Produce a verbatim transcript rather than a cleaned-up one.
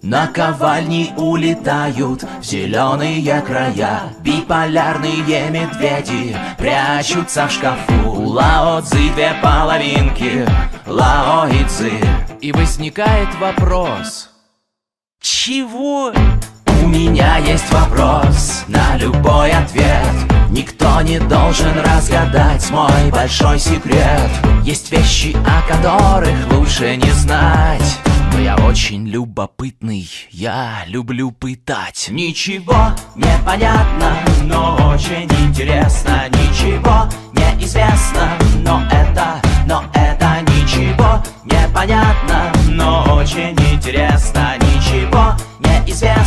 Наковальни улетают в зеленые края. Биполярные медведи прячутся в шкафу. У Лао Цзи две половинки, Лао и Цзи. И возникает вопрос: чего? У меня есть вопрос на любой ответ. Никто не должен разгадать мой большой секрет. Есть вещи, о которых лучше не знать, но я очень любопытный, я люблю пытать. Ничего не понятно, но очень интересно. Ничего не известно, но это, но это ничего не понятно, но очень интересно. Ничего не известно.